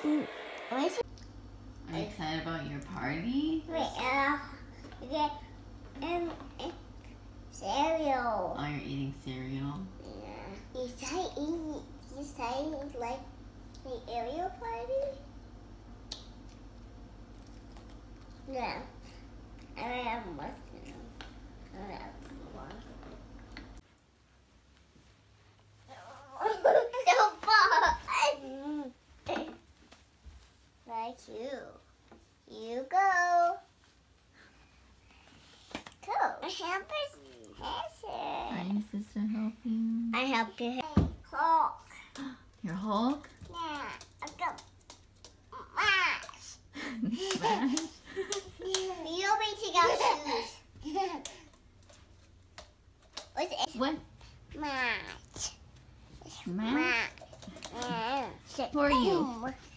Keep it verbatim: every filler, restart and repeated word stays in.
Mm. Are you excited about your party? Wait, uh, you get um, uh, cereal. Oh, you're eating cereal? Yeah. Is that eat? Is that like the Ariel party? Yeah. I have one. I have one. So fun. Like you. You go. Go. I help us. Are your sister helping? I help you. Hulk. Your Hulk? Yeah. I got mash. Smash? You'll be taking out shoes. What's it? What? Mash. Smash? Mash. Who are you?